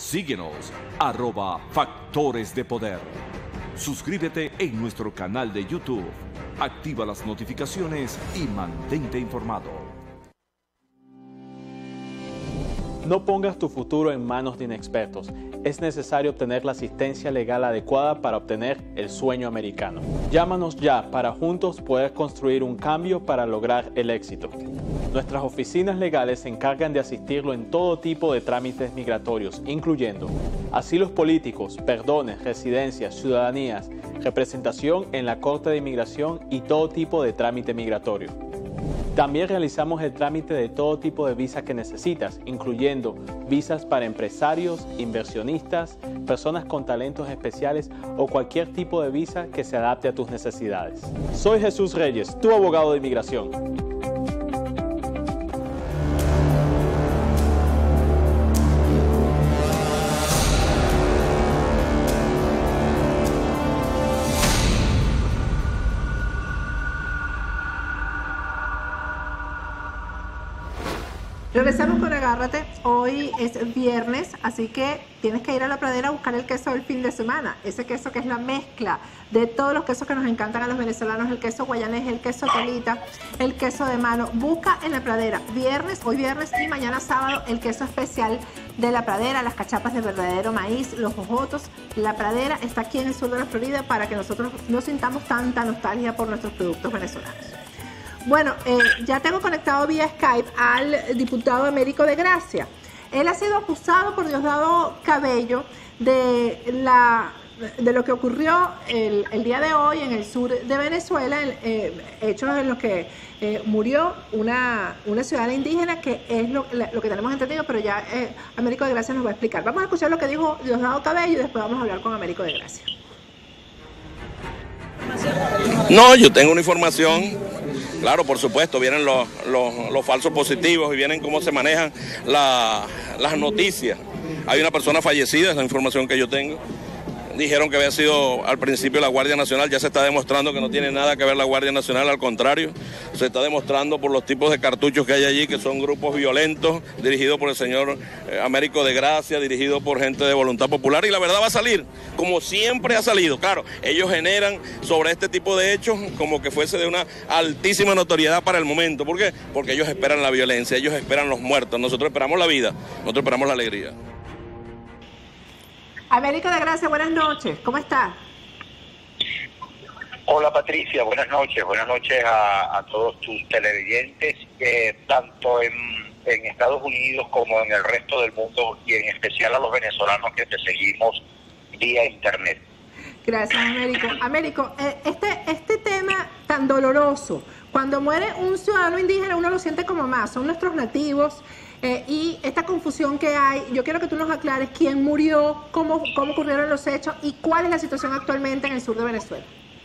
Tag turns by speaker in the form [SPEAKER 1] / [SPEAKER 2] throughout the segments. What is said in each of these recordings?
[SPEAKER 1] Síguenos, @Factores de Poder. Suscríbete en nuestro canal de YouTube. Activa las notificaciones y mantente informado.
[SPEAKER 2] No pongas tu futuro en manos de inexpertos. Es necesario obtener la asistencia legal adecuada para obtener el sueño americano. Llámanos ya para juntos poder construir un cambio para lograr el éxito. Nuestras oficinas legales se encargan de asistirlo en todo tipo de trámites migratorios, incluyendo asilos políticos, perdones, residencias, ciudadanías, representación en la Corte de Inmigración y todo tipo de trámite migratorio. También realizamos el trámite de todo tipo de visas que necesitas, incluyendo visas para empresarios, inversionistas, personas con talentos especiales o cualquier tipo de visa que se adapte a tus necesidades. Soy Jesús Reyes, tu abogado de inmigración.
[SPEAKER 3] Regresamos con Agárrate. Hoy es viernes, así que tienes que ir a la pradera a buscar el queso del fin de semana. Ese queso que es la mezcla de todos los quesos que nos encantan a los venezolanos, el queso guayanés, el queso telita, el queso de mano. Busca en la pradera, hoy viernes y mañana sábado, el queso especial de la pradera, las cachapas de verdadero maíz, los jojotos. La pradera está aquí en el sur de la Florida para que nosotros no sintamos tanta nostalgia por nuestros productos venezolanos. Bueno, ya tengo conectado vía Skype al diputado Américo de Gracia. Él ha sido acusado por Diosdado Cabello de lo que ocurrió el día de hoy en el sur de Venezuela, hechos en los que murió una ciudadana indígena, que es lo que tenemos entendido, pero ya Américo de Gracia nos va a explicar. Vamos a escuchar lo que dijo Diosdado Cabello y después vamos a hablar con Américo de Gracia.
[SPEAKER 4] No, yo tengo una información. Claro, por supuesto, vienen los falsos positivos y vienen cómo se manejan las noticias. Hay una persona fallecida, es la información que yo tengo. Dijeron que había sido al principio la Guardia Nacional, ya se está demostrando que no tiene nada que ver la Guardia Nacional, al contrario, se está demostrando por los tipos de cartuchos que hay allí, que son grupos violentos, dirigidos por el señor Américo de Gracia, dirigidos por gente de Voluntad Popular, y la verdad va a salir, como siempre ha salido. Claro, ellos generan sobre este tipo de hechos como que fuese de una altísima notoriedad para el momento. ¿Por qué? Porque ellos esperan la violencia, ellos esperan los muertos, nosotros esperamos la vida, nosotros esperamos la alegría.
[SPEAKER 3] Américo de Gracia, buenas noches, ¿cómo está?
[SPEAKER 5] Hola Patricia, buenas noches a todos tus televidentes, tanto en Estados Unidos como en el resto del mundo, y en especial a los venezolanos que te seguimos vía internet.
[SPEAKER 3] Gracias, Américo. Américo, este tema tan doloroso, cuando muere un ciudadano indígena uno lo siente como más, son nuestros nativos. Y esta confusión que hay, yo quiero que tú nos aclares quién murió, cómo ocurrieron los hechos y cuál es la situación actualmente en el sur de Venezuela.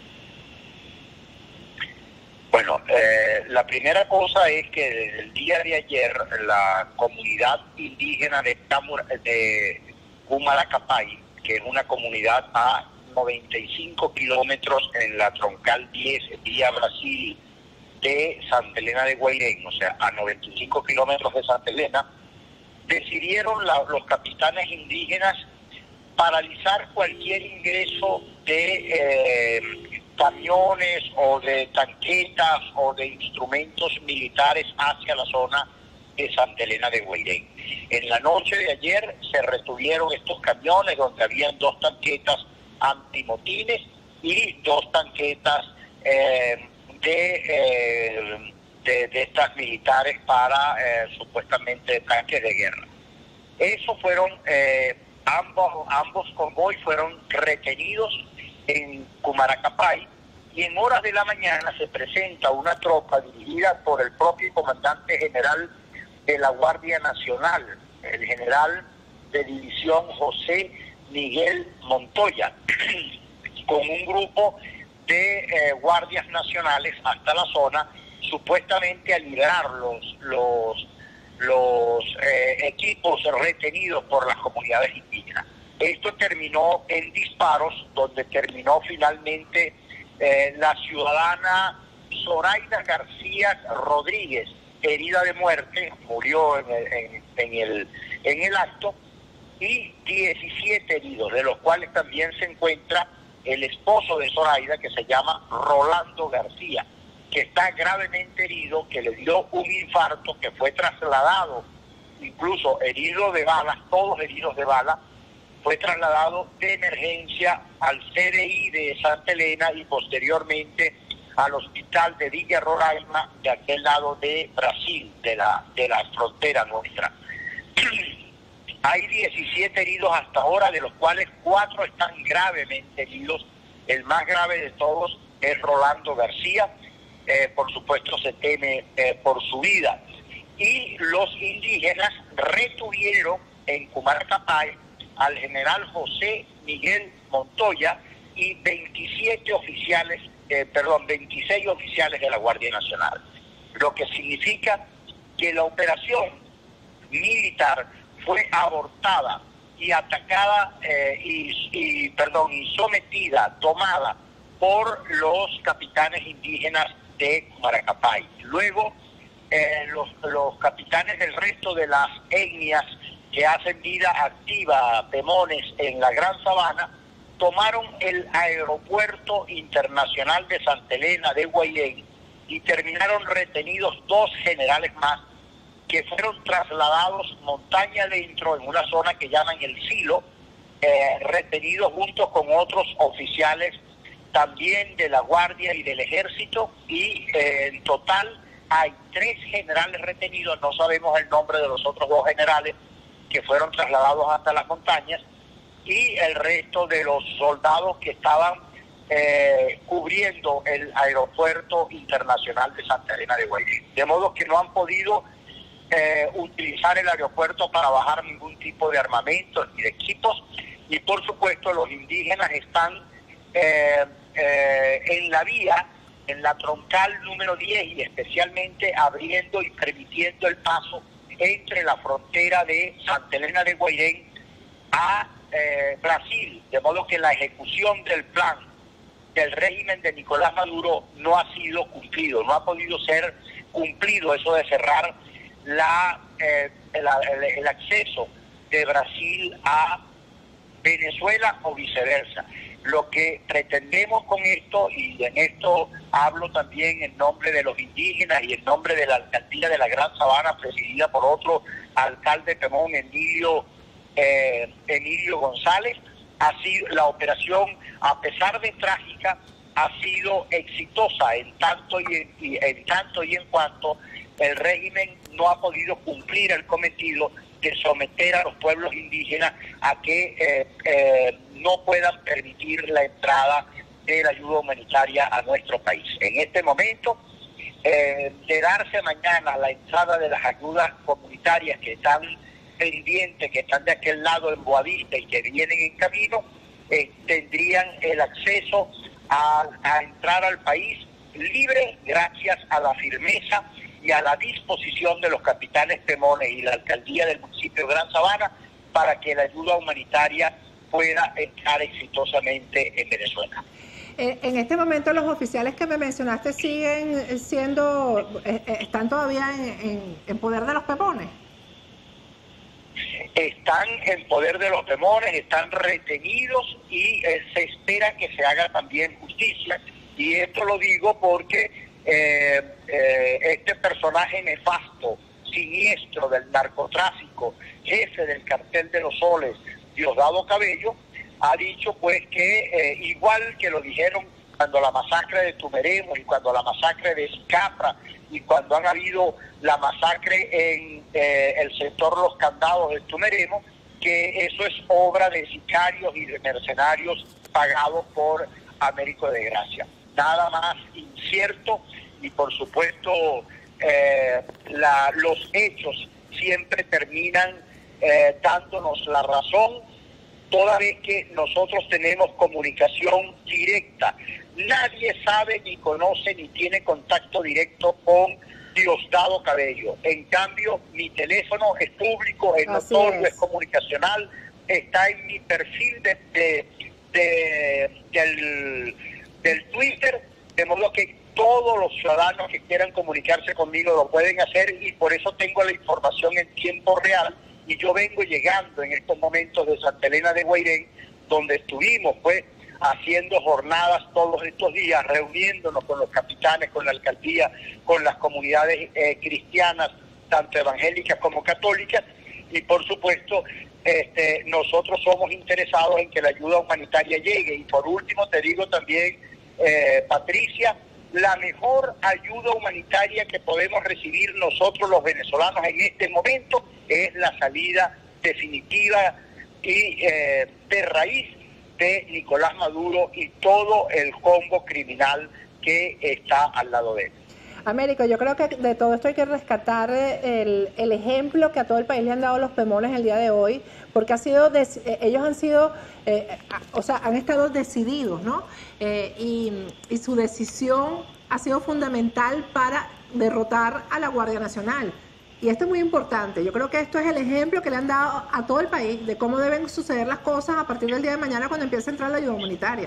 [SPEAKER 5] Bueno, la primera cosa es que desde el día de ayer la comunidad indígena de Cumaracapay, que es una comunidad a 95 kilómetros en la troncal 10 vía Brasil, de Santa Elena de Guairén, o sea, a 95 kilómetros de Santa Elena, decidieron los capitanes indígenas paralizar cualquier ingreso de camiones o de tanquetas o de instrumentos militares hacia la zona de Santa Elena de Guairén. En la noche de ayer se retuvieron estos camiones donde habían 2 tanquetas antimotines y 2 tanquetas de estas militares para supuestamente tanques de guerra. Eso fueron, ambos convoys fueron retenidos en Cumaracapay, y en horas de la mañana se presenta una tropa dirigida por el propio comandante general de la Guardia Nacional, el general de división José Miguel Montoya, con un grupo de guardias nacionales hasta la zona, supuestamente a liberar los equipos retenidos por las comunidades indígenas. Esto terminó en disparos, donde terminó finalmente la ciudadana Zoraida García Rodríguez, herida de muerte, murió en el acto, y 17 heridos, de los cuales también se encuentra el esposo de Zoraida, que se llama Rolando García, que está gravemente herido, que le dio un infarto, que fue trasladado, incluso herido de balas, todos heridos de bala, fue trasladado de emergencia al CDI de Santa Elena y posteriormente al hospital de Villa Roraima, de aquel lado de Brasil, de la frontera nuestra. Hay 17 heridos hasta ahora, de los cuales 4 están gravemente heridos. El más grave de todos es Rolando García. Por supuesto se teme por su vida. Y los indígenas retuvieron en Cumaracapay al general José Miguel Montoya y 26 oficiales de la Guardia Nacional. Lo que significa que la operación militar fue abortada y atacada y sometida, tomada por los capitanes indígenas de Maracapay. Luego, los capitanes del resto de las etnias que hacen vida activa, pemones, en la Gran Sabana, tomaron el aeropuerto internacional de Santa Elena de Guairén y terminaron retenidos 2 generales más, que fueron trasladados montaña adentro en una zona que llaman el Silo, retenidos junto con otros oficiales también de la Guardia y del Ejército, y en total hay 3 generales retenidos. No sabemos el nombre de los otros 2 generales que fueron trasladados hasta las montañas, y el resto de los soldados que estaban cubriendo el aeropuerto internacional de Santa Elena de Guairén. De modo que no han podido utilizar el aeropuerto para bajar ningún tipo de armamento ni de equipos, y por supuesto los indígenas están en la vía, en la troncal número 10, y especialmente abriendo y permitiendo el paso entre la frontera de Santa Elena de Guairén a Brasil, de modo que la ejecución del plan del régimen de Nicolás Maduro no ha sido cumplido, no ha podido ser cumplido eso de cerrar el acceso de Brasil a Venezuela o viceversa. Lo que pretendemos con esto, y en esto hablo también en nombre de los indígenas y en nombre de la alcaldía de la Gran Sabana, presidida por otro alcalde Pemón, Emilio González, ha sido la operación, a pesar de trágica, ha sido exitosa en tanto y en cuanto el régimen no ha podido cumplir el cometido de someter a los pueblos indígenas a que no puedan permitir la entrada de la ayuda humanitaria a nuestro país. En este momento, de darse mañana la entrada de las ayudas comunitarias que están pendientes, que están de aquel lado en Boavista y que vienen en camino, tendrían el acceso a entrar al país libre gracias a la firmeza y a la disposición de los capitanes Pemones y la alcaldía del municipio de Gran Sabana para que la ayuda humanitaria pueda entrar exitosamente en Venezuela.
[SPEAKER 3] En este momento los oficiales que me mencionaste siguen siendo, están todavía en poder de los Pemones.
[SPEAKER 5] Están en poder de los Pemones, están retenidos y se espera que se haga también justicia. Y esto lo digo porque este personaje nefasto, siniestro del narcotráfico, jefe del cartel de los soles, Diosdado Cabello, ha dicho pues que igual que lo dijeron cuando la masacre de Tumeremo y cuando la masacre de Escapra y cuando han habido la masacre en el sector Los Candados de Tumeremo, que eso es obra de sicarios y de mercenarios pagados por Américo de Gracia. Nada más incierto, y por supuesto los hechos siempre terminan dándonos la razón, toda vez que nosotros tenemos comunicación directa. Nadie sabe, ni conoce, ni tiene contacto directo con Diosdado Cabello. En cambio, mi teléfono es público, es notorio, es comunicacional, está en mi perfil del Twitter, de modo que todos los ciudadanos que quieran comunicarse conmigo lo pueden hacer, y por eso tengo la información en tiempo real y yo vengo llegando en estos momentos de Santa Elena de Guairén, donde estuvimos pues haciendo jornadas todos estos días, reuniéndonos con los capitanes, con la alcaldía, con las comunidades cristianas, tanto evangélicas como católicas, y por supuesto nosotros somos interesados en que la ayuda humanitaria llegue. Y por último te digo también, Patricia, la mejor ayuda humanitaria que podemos recibir nosotros los venezolanos en este momento es la salida definitiva y de raíz de Nicolás Maduro y todo el combo criminal que está al lado de él.
[SPEAKER 3] Américo, yo creo que de todo esto hay que rescatar el ejemplo que a todo el país le han dado los Pemones el día de hoy, porque ellos han sido, han estado decididos, ¿no? Y su decisión ha sido fundamental para derrotar a la Guardia Nacional. Y esto es muy importante. Yo creo que esto es el ejemplo que le han dado a todo el país de cómo deben suceder las cosas a partir del día de mañana cuando empiece a entrar la ayuda humanitaria.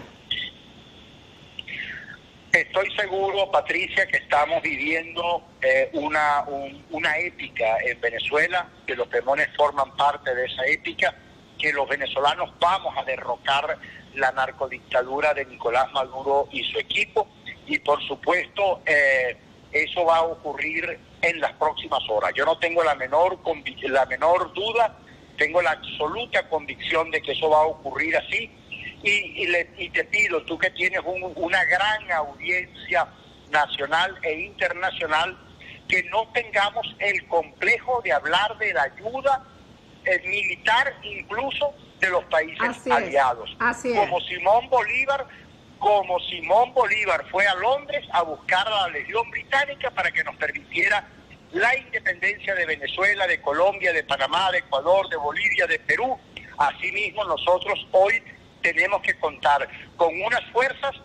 [SPEAKER 5] Estoy seguro, Patricia, que estamos viviendo una épica en Venezuela, que los Pemones forman parte de esa épica, que los venezolanos vamos a derrocar la narcodictadura de Nicolás Maduro y su equipo, y por supuesto eso va a ocurrir en las próximas horas. Yo no tengo la menor duda, tengo la absoluta convicción de que eso va a ocurrir así. Y te pido, tú que tienes una gran audiencia nacional e internacional, que no tengamos el complejo de hablar de la ayuda militar incluso de los países aliados. Como Simón Bolívar fue a Londres a buscar a la Legión Británica para que nos permitiera la independencia de Venezuela, de Colombia, de Panamá, de Ecuador, de Bolivia, de Perú. Asimismo, nosotros hoy tenemos que contar con unas fuerzas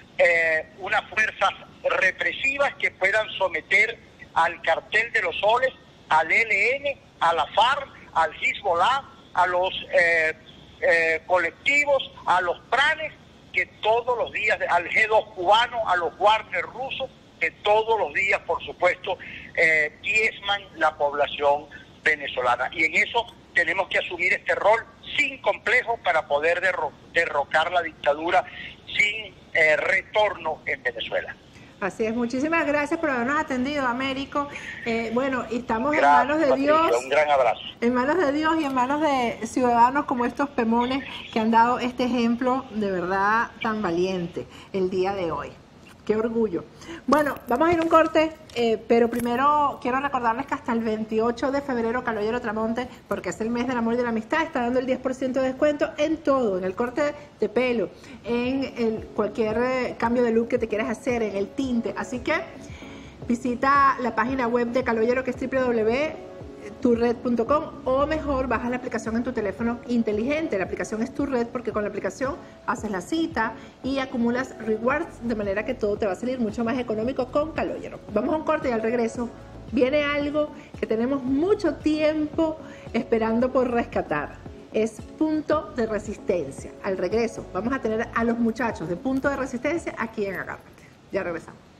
[SPEAKER 5] represivas que puedan someter al cartel de los soles, al ELN, a la FARC, al Hezbollah, a los colectivos, a los pranes, que todos los días, al G2 cubano, a los Wagner rusos, que todos los días, por supuesto, diezman la población venezolana. Y en eso tenemos que asumir este rol sin complejo para poder derrocar la dictadura sin retorno en Venezuela.
[SPEAKER 3] Así es, muchísimas gracias por habernos atendido, Américo. Bueno, y estamos en manos de Dios.
[SPEAKER 5] Un gran abrazo.
[SPEAKER 3] En manos de Dios y en manos de ciudadanos como estos Pemones que han dado este ejemplo de verdad tan valiente el día de hoy. Qué orgullo. Bueno, vamos a ir a un corte, pero primero quiero recordarles que hasta el 28 de febrero Caloyero Tramonte, porque es el mes del amor y de la amistad, está dando el 10% de descuento en todo, en el corte de pelo, en cualquier cambio de look que te quieras hacer, en el tinte. Así que visita la página web de Caloyero, que es www.turred.com, o mejor, baja la aplicación en tu teléfono inteligente. La aplicación es Turred, porque con la aplicación haces la cita y acumulas rewards, de manera que todo te va a salir mucho más económico con Caloyero. Vamos a un corte y al regreso viene algo que tenemos mucho tiempo esperando por rescatar. Es Punto de Resistencia. Al regreso vamos a tener a los muchachos de Punto de Resistencia aquí en Agárrate. Ya regresamos.